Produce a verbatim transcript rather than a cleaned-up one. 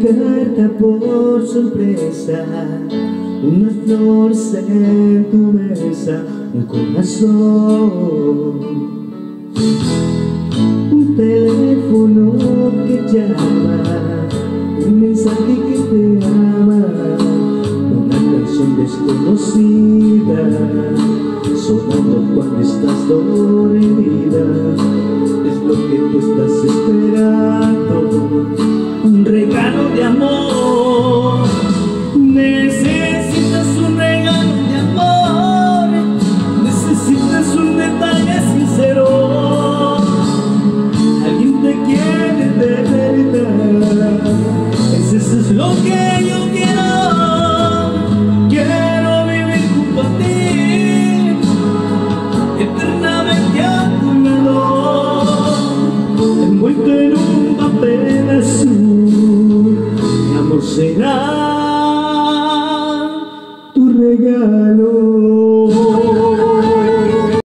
carta por sorpresa, unas flores en tu mesa, un corazón, un teléfono que llama, un mensaje que te ama, una canción desconocida sonando cuando estás dormida. Es lo que tú estás esperando, un regalo de amor. Necesitas un regalo de amor, necesitas un detalle sincero. Alguien te quiere de verdad, eso es lo que yo quiero. Quiero vivir junto a ti, eternamente a tu lado, envuelto en un papel azul. Mi amor será tu regalo.